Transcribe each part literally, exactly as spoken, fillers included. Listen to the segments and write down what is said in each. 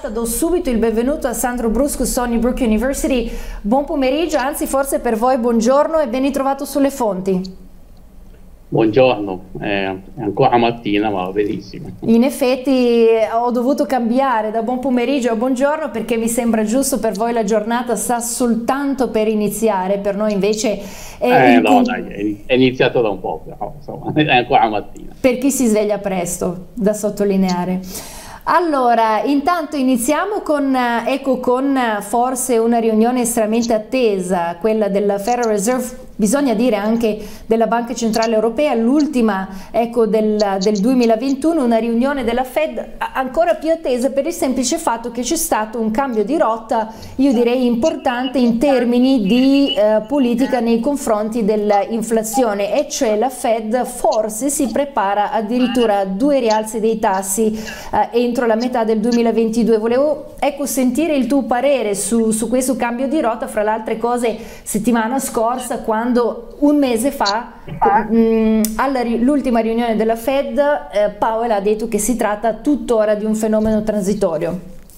volta do subito il benvenuto a Sandro Brusco, Stony Brook University. Buon pomeriggio, anzi forse per voi buongiorno e ben ritrovato sulle fonti. Buongiorno, è ancora mattina ma va benissimo. In effetti ho dovuto cambiare da buon pomeriggio a buongiorno perché mi sembra giusto, per voi la giornata sta soltanto per iniziare, per noi invece è... Eh, no, dai, è iniziato da un po', però insomma è ancora mattina. Per chi si sveglia presto, da sottolineare. Allora, intanto iniziamo con, ecco, con forse una riunione estremamente attesa, quella della Federal Reserve, bisogna dire anche della Banca Centrale Europea, l'ultima, ecco, del, del duemilaventuno, una riunione della Fed ancora più attesa per il semplice fatto che c'è stato un cambio di rotta, io direi importante in termini di eh, politica nei confronti dell'inflazione, e cioè la Fed forse si prepara addirittura a due rialzi dei tassi eh, entro la metà del duemilaventidue. Volevo, ecco, sentire il tuo parere su, su questo cambio di rotta, fra le altre cose settimana scorsa, quando un mese fa, all'ultima riunione della Fed, eh, Powell ha detto che si tratta tuttora di un fenomeno transitorio.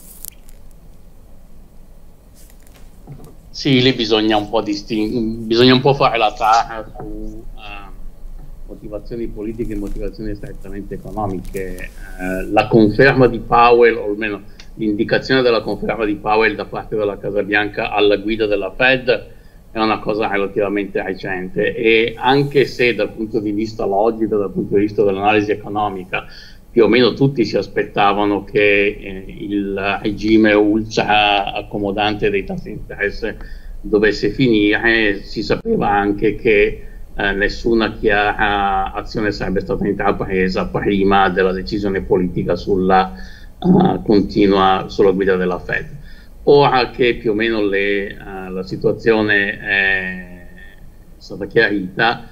Sì, lì bisogna un po' disting- bisogna un po' fare la tara su uh, motivazioni politiche e motivazioni strettamente economiche. Uh, la conferma di Powell, o almeno l'indicazione della conferma di Powell da parte della Casa Bianca alla guida della Fed è una cosa relativamente recente, e anche se dal punto di vista logico, dal punto di vista dell'analisi economica, più o meno tutti si aspettavano che eh, il regime ultra accomodante dei tassi di interesse dovesse finire, si sapeva anche che eh, nessuna chiara azione sarebbe stata intrapresa prima della decisione politica sulla uh, continua sulla guida della Fed. Ora che più o meno le, uh, la situazione è stata chiarita,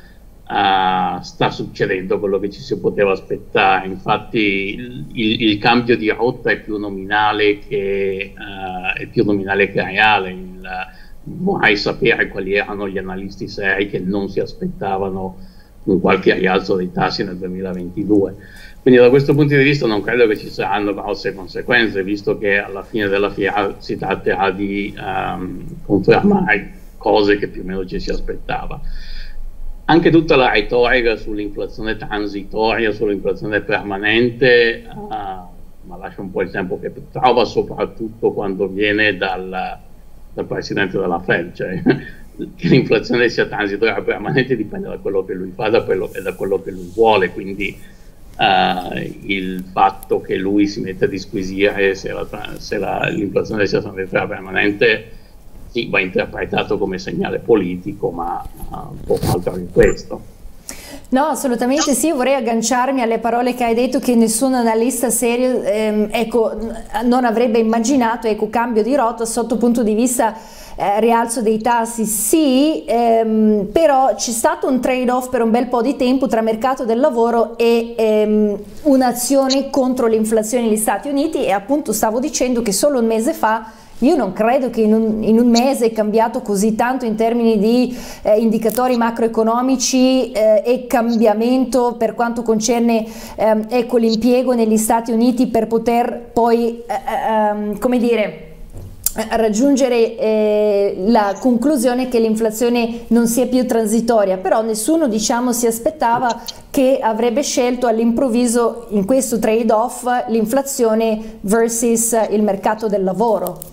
uh, sta succedendo quello che ci si poteva aspettare. Infatti il, il, il cambio di rotta è più nominale che, uh, è più nominale che reale. Il, vorrei sapere quali erano gli analisti seri che non si aspettavano un qualche rialzo dei tassi nel duemilaventidue. Quindi da questo punto di vista non credo che ci saranno grosse conseguenze, visto che alla fine della fiera si tratterà di um, confermare cose che più o meno ci si aspettava. Anche tutta la retorica sull'inflazione transitoria, sull'inflazione permanente, uh, ma lascia un po' il tempo che trova, soprattutto quando viene dal, dal presidente della Fed, cioè che l'inflazione sia transitoria o permanente dipende da quello che lui fa da quello, e da quello che lui vuole, quindi Uh, il fatto che lui si metta a disquisire se, la, se la, l'inflazione sia transitoria permanente sì, va interpretato come segnale politico, ma uh, un po' altro di questo. No, assolutamente sì, vorrei agganciarmi alle parole che hai detto, che nessun analista serio ehm, ecco, non avrebbe immaginato, ecco, cambio di rotta sotto punto di vista eh, rialzo dei tassi, sì, ehm, però c'è stato un trade-off per un bel po' di tempo tra mercato del lavoro e ehm, un'azione contro l'inflazione negli Stati Uniti, e appunto stavo dicendo che solo un mese fa io non credo che in un, in un mese è cambiato così tanto in termini di eh, indicatori macroeconomici eh, e cambiamento per quanto concerne ehm, ecco, l'impiego negli Stati Uniti, per poter poi eh, ehm, come dire, raggiungere eh, la conclusione che l'inflazione non sia più transitoria. Però nessuno, diciamo, si aspettava che avrebbe scelto all'improvviso in questo trade-off l'inflazione versus il mercato del lavoro.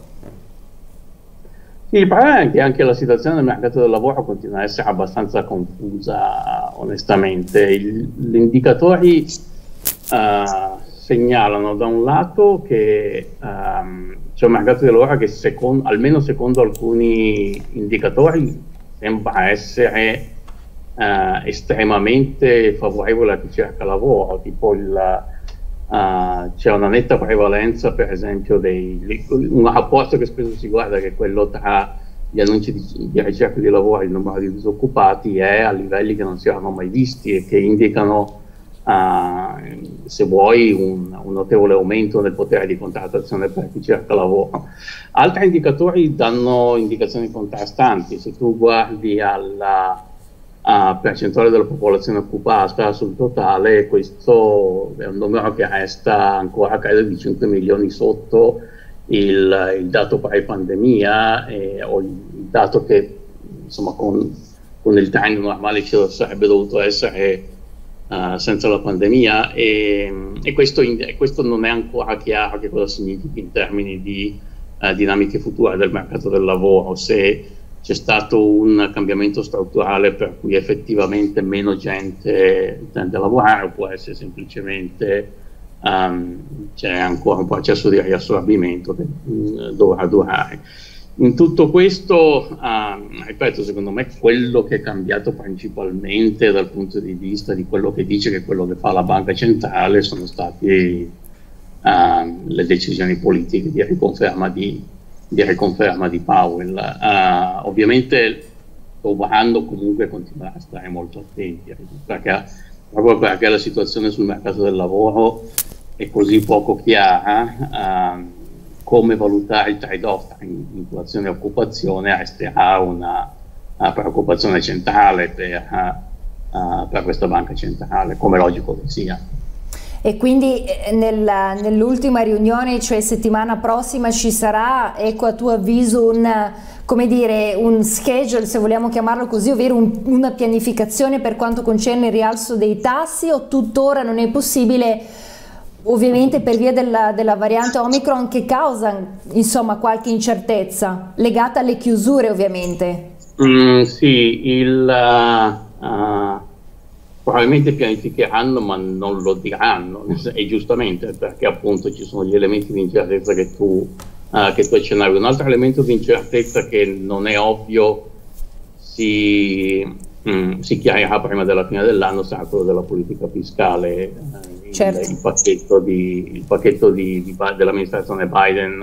Sì, il problema è che anche la situazione del mercato del lavoro continua a essere abbastanza confusa, onestamente. Gli indicatori uh, segnalano da un lato che um, c'è un mercato del lavoro che secondo, almeno secondo alcuni indicatori sembra essere uh, estremamente favorevole a chi cerca lavoro, tipo il Uh, c'è una netta prevalenza, per esempio, dei, un rapporto che spesso si guarda, che è quello tra gli annunci di, di ricerca di lavoro e il numero di disoccupati, è a livelli che non si erano mai visti e che indicano, uh, se vuoi, un, un notevole aumento del potere di contrattazione per chi cerca lavoro. Altri indicatori danno indicazioni contrastanti. Se tu guardi alla Uh, percentuale della popolazione occupata sul totale, questo è un numero che resta ancora, credo, di cinque milioni sotto il, il dato pre-pandemia eh, o il, il dato che insomma con, con il trend normale ci sarebbe dovuto essere uh, senza la pandemia, e, e questo, in, questo non è ancora chiaro che cosa significhi in termini di uh, dinamiche future del mercato del lavoro, se c'è stato un cambiamento strutturale per cui effettivamente meno gente tende a lavorare, o può essere semplicemente um, c'è ancora un processo di riassorbimento che uh, dovrà durare. In tutto questo, uh, ripeto, secondo me quello che è cambiato principalmente dal punto di vista di quello che dice che quello che fa la banca centrale sono state uh, le decisioni politiche di riconferma di, di, riconferma di Powell. Uh, ovviamente dovranno comunque continuare a stare molto attenti, perché, proprio perché la situazione sul mercato del lavoro è così poco chiara. Uh, come valutare il trade-off tra inflazione e occupazione resterà una, una preoccupazione centrale per, uh, per questa banca centrale, come logico che sia. E quindi nella, nell'ultima riunione, cioè settimana prossima, ci sarà, ecco, a tuo avviso un, come dire, un schedule, se vogliamo chiamarlo così, ovvero un, una pianificazione per quanto concerne il rialzo dei tassi, o tuttora non è possibile, ovviamente per via della, della variante Omicron, che causa insomma qualche incertezza legata alle chiusure ovviamente? Mm, sì, il, uh, uh, probabilmente pianificheranno ma non lo diranno, e giustamente, perché appunto ci sono gli elementi di incertezza che tu, uh, che tu accennavi. Un altro elemento di incertezza che non è ovvio si... Mm, si chiarirà prima della fine dell'anno, sarà quello della politica fiscale, eh, certo. il, il pacchetto, di, il pacchetto di, di, dell'amministrazione Biden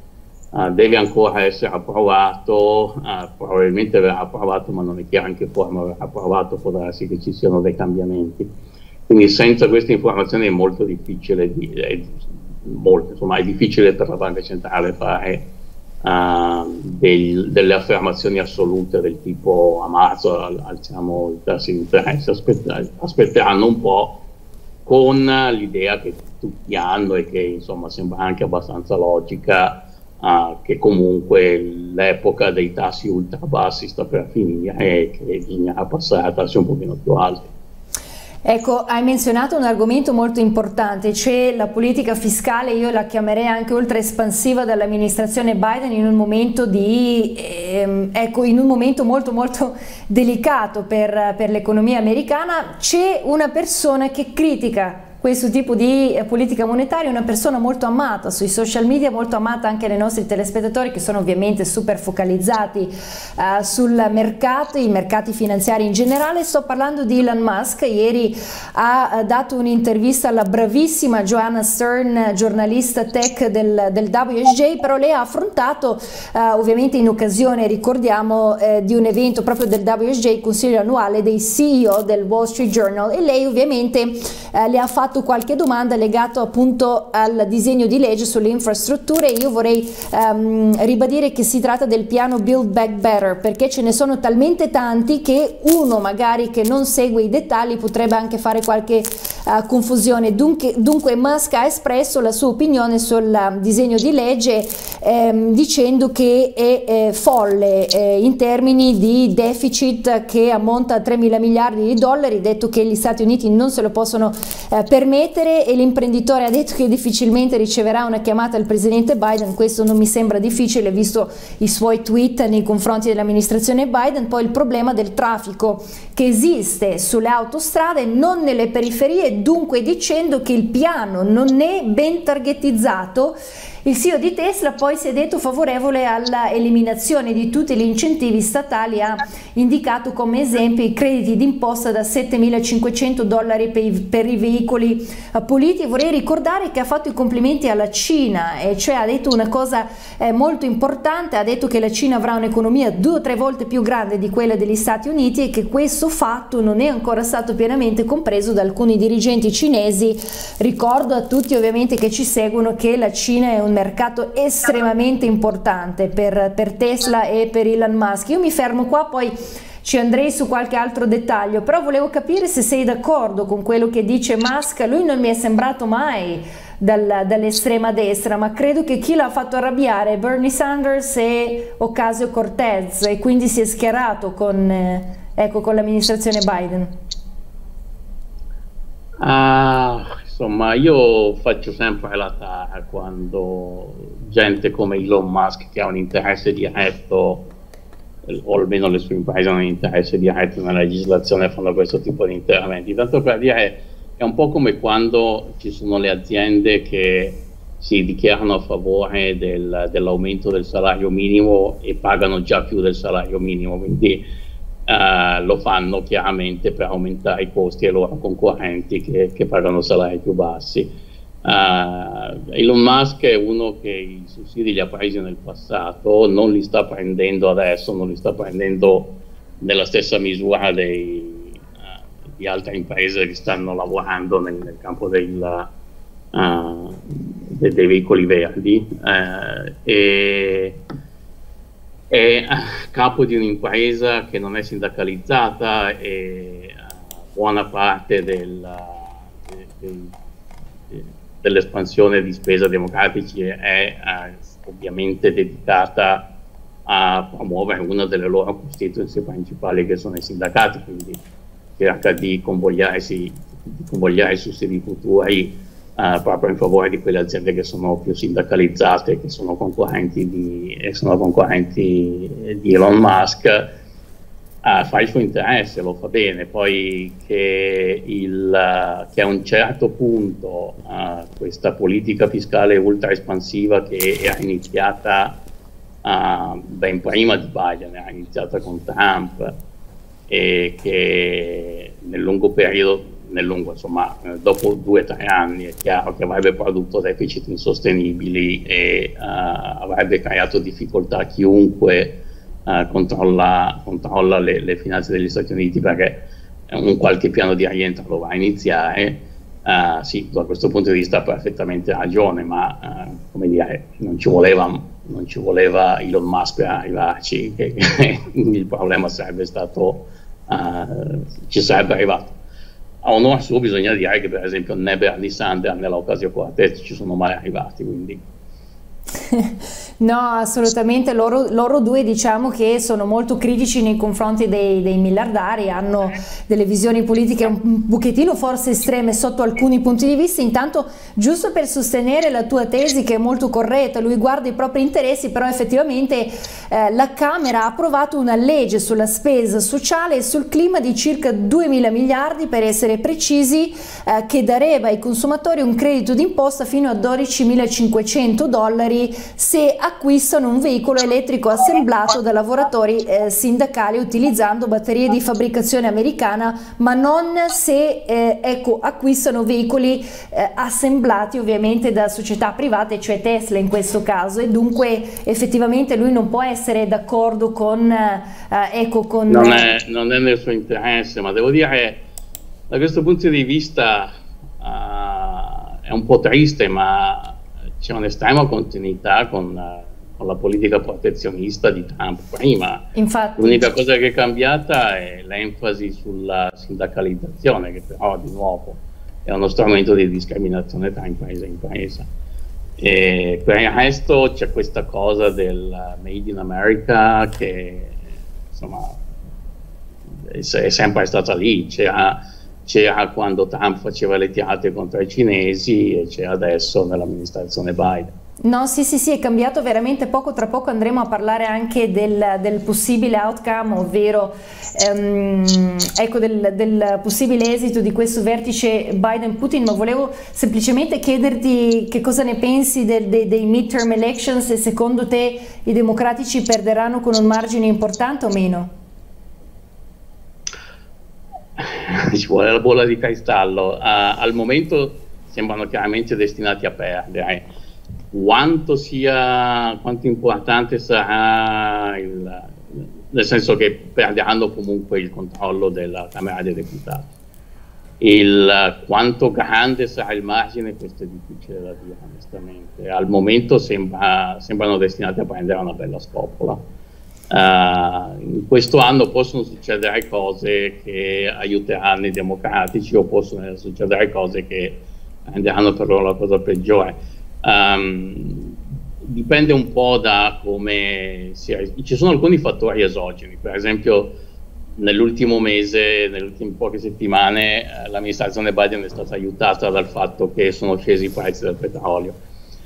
uh, deve ancora essere approvato, uh, probabilmente verrà approvato, ma non è chiaro in che forma verrà approvato, può darsi che ci siano dei cambiamenti. Quindi senza queste informazioni è molto difficile, di, è, molto, insomma, è difficile per la banca centrale fare Uh, del, delle affermazioni assolute del tipo a marzo alziamo i tassi di interesse. Aspetta, aspetteranno un po', con l'idea che tutti hanno e che insomma sembra anche abbastanza logica, uh, che comunque l'epoca dei tassi ultra bassi sta per finire e che bisognerà passare a tassi un pochino più alti. Ecco, hai menzionato un argomento molto importante, cioè la politica fiscale. Io la chiamerei anche ultra espansiva dall'amministrazione Biden in un momento di, ehm, ecco, in un momento molto molto delicato per, per l'economia americana. C'è una persona che critica questo tipo di politica monetaria, una persona molto amata sui social media, molto amata anche dai nostri telespettatori, che sono ovviamente super focalizzati uh, sul mercato, i mercati finanziari in generale. Sto parlando di Elon Musk. Ieri ha dato un'intervista alla bravissima Joanna Stern, giornalista tech del, del W S J, però lei ha affrontato uh, ovviamente in occasione, ricordiamo, eh, di un evento proprio del W S J, consiglio annuale dei C E O del Wall Street Journal, e lei ovviamente eh, le ha fatto qualche domanda legato appunto al disegno di legge sulle infrastrutture. Io vorrei um, ribadire che si tratta del piano Build Back Better, perché ce ne sono talmente tanti che uno magari che non segue i dettagli potrebbe anche fare qualche uh, confusione. Dunque, dunque Musk ha espresso la sua opinione sul uh, disegno di legge, ehm, dicendo che è eh, folle eh, in termini di deficit che ammonta a tremila miliardi di dollari, detto che gli Stati Uniti non se lo possono eh, permettere, e l'imprenditore ha detto che difficilmente riceverà una chiamata del presidente Biden. Questo non mi sembra difficile visto i suoi tweet nei confronti dell'amministrazione Biden. Poi il problema del traffico che esiste sulle autostrade, non nelle periferie, dunque dicendo che il piano non è ben targetizzato. Il C E O di Tesla poi si è detto favorevole all'eliminazione di tutti gli incentivi statali, ha indicato come esempio i crediti d'imposta da settemilacinquecento dollari per i, per i veicoli puliti. Vorrei ricordare che ha fatto i complimenti alla Cina, e cioè ha detto una cosa eh, molto importante, ha detto che la Cina avrà un'economia due o tre volte più grande di quella degli Stati Uniti, e che questo fatto non è ancora stato pienamente compreso da alcuni dirigenti cinesi. Ricordo a tutti ovviamente che ci seguono che la Cina è un mercato estremamente importante per, per Tesla e per Elon Musk. Io mi fermo qua, poi ci andrei su qualche altro dettaglio, però volevo capire se sei d'accordo con quello che dice Musk. Lui non mi è sembrato mai dal, dall'estrema destra, ma credo che chi l'ha fatto arrabbiare è Bernie Sanders e Ocasio-Cortez, e quindi si è schierato con, eh, ecco, con l'amministrazione Biden. Ah, insomma, io faccio sempre la tara quando gente come Elon Musk, che ha un interesse diretto, o almeno le sue imprese hanno un interesse diretto nella legislazione, fanno questo tipo di interventi. Tanto per dire, è un po' come quando ci sono le aziende che si dichiarano a favore del, dell'aumento del salario minimo e pagano già più del salario minimo, quindi Uh, lo fanno chiaramente per aumentare i costi ai loro concorrenti che, che pagano salari più bassi. Uh, Elon Musk è uno che i sussidi li ha presi nel passato, non li sta prendendo adesso, non li sta prendendo nella stessa misura dei, uh, di altre imprese che stanno lavorando nel, nel campo del, uh, de, dei veicoli verdi. Uh, e è capo di un'impresa che non è sindacalizzata e uh, buona parte del, de, de, de, dell'espansione di spesa democratici è uh, ovviamente dedicata a promuovere una delle loro costituenze principali, che sono i sindacati, quindi cerca di convogliare, di convogliare sussidi futuri Uh, proprio in favore di quelle aziende che sono più sindacalizzate, che sono concorrenti di, eh, sono concorrenti di Elon Musk. Uh, fa il suo interesse, lo fa bene, poi che, il, uh, che a un certo punto uh, questa politica fiscale ultra espansiva, che era iniziata uh, ben prima di Biden, era iniziata con Trump, e che nel lungo periodo nel lungo, insomma, eh, dopo due o tre anni è chiaro che avrebbe prodotto deficit insostenibili e uh, avrebbe creato difficoltà a chiunque uh, controlla, controlla le, le finanze degli Stati Uniti, perché un qualche piano di rientro lo va a iniziare. Uh, sì, da questo punto di vista ha perfettamente ragione, ma uh, come dire, non ci voleva, non ci voleva Elon Musk per arrivarci, che, che il problema sarebbe stato, uh, ci sarebbe arrivato. A onore suo bisogna dire che per esempio né Bernie Sanders né Ocasio-Cortez ci sono mai arrivati, quindi no, assolutamente, loro, loro due diciamo che sono molto critici nei confronti dei, dei miliardari, hanno delle visioni politiche un pochettino forse estreme sotto alcuni punti di vista. Intanto, giusto per sostenere la tua tesi, che è molto corretta, lui guarda i propri interessi, però effettivamente eh, la Camera ha approvato una legge sulla spesa sociale e sul clima di circa duemila miliardi, per essere precisi, eh, che darebbe ai consumatori un credito d'imposta fino a dodicimilacinquecento dollari se acquistano un veicolo elettrico assemblato da lavoratori eh, sindacali utilizzando batterie di fabbricazione americana, ma non se eh, ecco, acquistano veicoli eh, assemblati ovviamente da società private, cioè Tesla in questo caso, e dunque effettivamente lui non può essere d'accordo con, eh, ecco, con... Non è, non è nel suo interesse, ma devo dire, da questo punto di vista uh, è un po' triste, ma c'è un'estrema continuità con, uh, con la politica protezionista di Trump prima. L'unica cosa che è cambiata è l'enfasi sulla sindacalizzazione, che però di nuovo è uno strumento di discriminazione tra impresa e impresa. E per il resto c'è questa cosa del Made in America che insomma è, è sempre stata lì. C'era C'era quando Trump faceva le tirate contro i cinesi e c'è adesso nell'amministrazione Biden. No, sì, sì, sì, è cambiato veramente poco. Tra poco andremo a parlare anche del, del possibile outcome, ovvero ehm, ecco, del, del possibile esito di questo vertice Biden-Putin, ma volevo semplicemente chiederti che cosa ne pensi del, dei, dei midterm elections, e secondo te i democratici perderanno con un margine importante o meno? Ci vuole la bolla di cristallo. Uh, al momento sembrano chiaramente destinati a perdere. Quanto sia, quanto importante sarà il, nel senso che perderanno comunque il controllo della Camera dei Deputati. Il, quanto grande sarà il margine, questo è difficile da dire onestamente. Al momento sembra, sembrano destinati a prendere una bella scopola. Uh, in questo anno possono succedere cose che aiuteranno i democratici, o possono succedere cose che renderanno per loro la cosa peggiore. Um, dipende un po' da come sia. Ci sono alcuni fattori esogeni, per esempio nell'ultimo mese, nelle ultime poche settimane, eh, l'amministrazione Biden è stata aiutata dal fatto che sono scesi i prezzi del petrolio.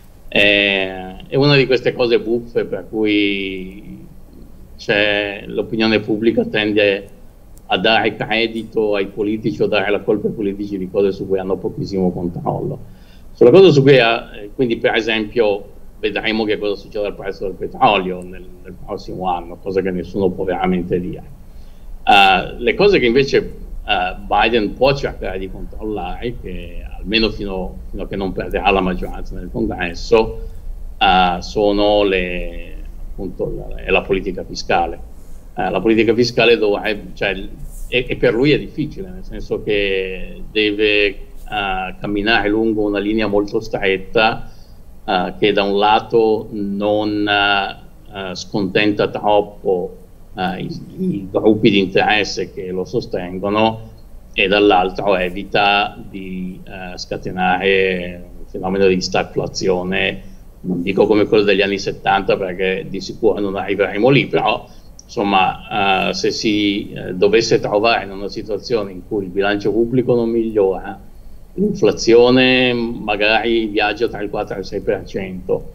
Eh, è una di queste cose buffe per cui l'opinione pubblica tende a dare credito ai politici o dare la colpa ai politici di cose su cui hanno pochissimo controllo. Sulla cosa su cui, ha, quindi per esempio, vedremo che cosa succede al prezzo del petrolio nel, nel prossimo anno, cosa che nessuno può veramente dire. Uh, le cose che invece uh, Biden può cercare di controllare, che almeno fino, fino a che non perderà la maggioranza nel congresso, uh, sono le, appunto, la, la politica fiscale. Uh, la politica fiscale dovrebbe, cioè, e, e per lui è difficile, nel senso che deve uh, camminare lungo una linea molto stretta uh, che da un lato non uh, scontenta troppo Uh, i, i gruppi di interesse che lo sostengono e dall'altro evita di uh, scatenare un fenomeno di stagflazione, non dico come quello degli anni settanta perché di sicuro non arriveremo lì, però insomma uh, se si uh, dovesse trovare in una situazione in cui il bilancio pubblico non migliora, l'inflazione magari viaggia tra il quattro e il sei per cento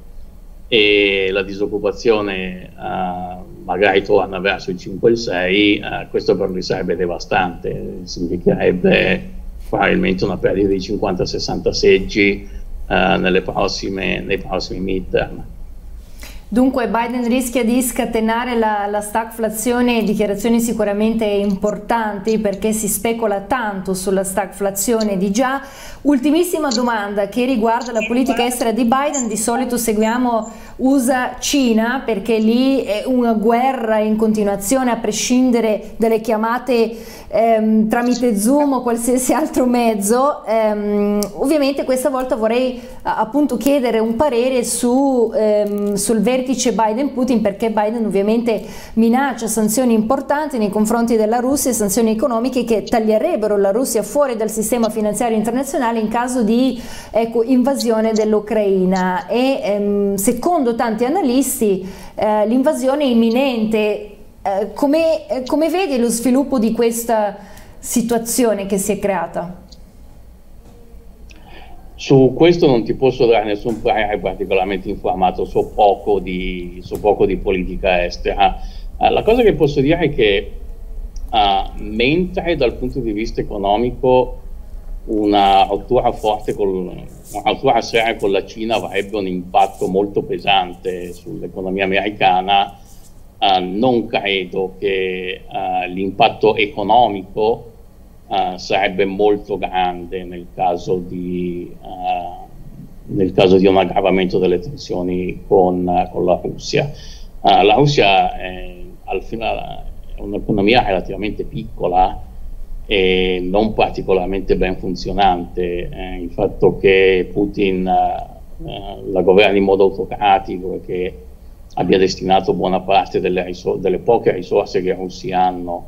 e la disoccupazione uh, magari torna verso il cinque e il sei, uh, questo per lui sarebbe devastante, significherebbe probabilmente una perdita di cinquanta sessanta seggi uh, nelle prossime, nei prossimi midterm. Dunque Biden rischia di scatenare la, la stagflazione, dichiarazioni sicuramente importanti perché si specula tanto sulla stagflazione di già. Ultimissima domanda che riguarda la politica estera di Biden. Di solito seguiamo U S A-Cina perché lì è una guerra in continuazione a prescindere dalle chiamate ehm, tramite Zoom o qualsiasi altro mezzo. Ehm, ovviamente questa volta vorrei appunto chiedere un parere su, ehm, sul vertice Biden-Putin, perché Biden ovviamente minaccia sanzioni importanti nei confronti della Russia, sanzioni economiche che taglierebbero la Russia fuori dal sistema finanziario internazionale in caso di ecco, invasione dell'Ucraina e ehm, secondo tanti analisti eh, l'invasione è imminente. Eh, come, eh, come vedi lo sviluppo di questa situazione che si è creata? Su questo non ti posso dare nessun parere particolarmente informato, so poco di, so poco di politica estera. Uh, la cosa che posso dire è che uh, mentre dal punto di vista economico una rottura forte, con, una rottura seria con la Cina avrebbe un impatto molto pesante sull'economia americana, uh, non credo che uh, l'impatto economico Uh, sarebbe molto grande nel caso di, uh, nel caso di un aggravamento delle tensioni con, uh, con la Russia. Uh, la Russia è, al finale, è un'economia relativamente piccola e non particolarmente ben funzionante. Eh, il fatto che Putin uh, uh, la governi in modo autocratico e che abbia destinato buona parte delle, delle poche risorse che i russi hanno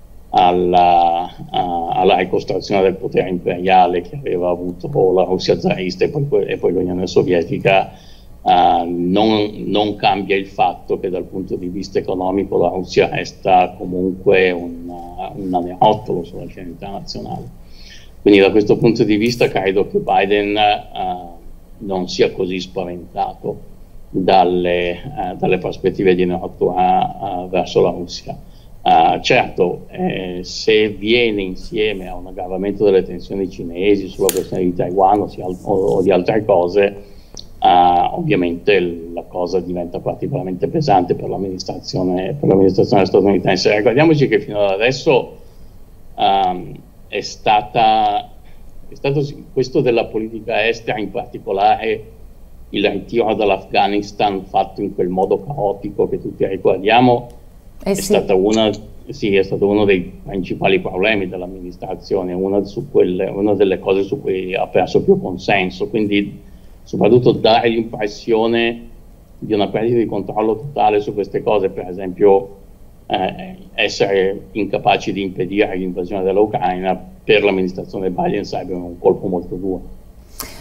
Alla, uh, alla ricostruzione del potere imperiale che aveva avuto la Russia zarista e poi, e poi l'Unione Sovietica, uh, non, non cambia il fatto che dal punto di vista economico la Russia resta comunque un, uh, un anerottolo sulla scena internazionale. Quindi da questo punto di vista credo che Biden uh, non sia così spaventato dalle, uh, dalle prospettive di una rottura uh, verso la Russia. Uh, certo, eh, se viene insieme a un aggravamento delle tensioni cinesi sulla questione di Taiwan o, o, o di altre cose, uh, ovviamente la cosa diventa particolarmente pesante per l'amministrazione per l'amministrazione statunitense. Ricordiamoci che fino ad adesso um, è stata è stato questo della politica estera, in particolare il ritiro dall'Afghanistan fatto in quel modo caotico che tutti ricordiamo. Eh sì. È, stata una, sì, è stato uno dei principali problemi dell'amministrazione, una, una delle cose su cui ha perso più consenso, quindi soprattutto dare l'impressione di una perdita di controllo totale su queste cose, per esempio eh, essere incapaci di impedire l'invasione dell'Ucraina, per l'amministrazione Biden sarebbe un colpo molto duro.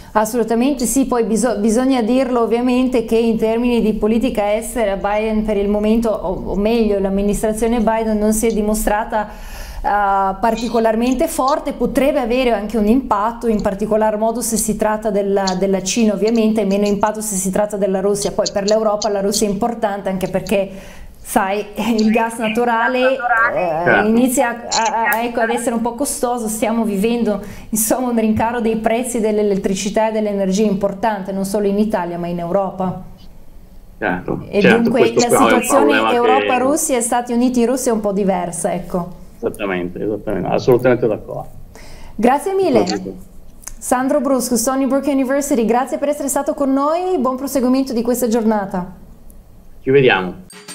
Assolutamente sì, poi biso bisogna dirlo ovviamente che in termini di politica estera Biden per il momento, o, o meglio l'amministrazione Biden non si è dimostrata uh, particolarmente forte, potrebbe avere anche un impatto, in particolar modo se si tratta della, della Cina ovviamente, e meno impatto se si tratta della Russia. Poi per l'Europa la Russia è importante anche perché sai, il gas naturale eh, inizia a, a, ecco, ad essere un po' costoso, stiamo vivendo insomma un rincaro dei prezzi dell'elettricità e dell'energia importante, non solo in Italia ma in Europa. Certo, e certo, dunque la situazione Europa-Russia che... e Stati Uniti-Russia è un po' diversa, ecco. Esattamente, esattamente, assolutamente d'accordo. Grazie mille. Sandro Brusco, Stony Brook University, grazie per essere stato con noi, buon proseguimento di questa giornata. Ci vediamo.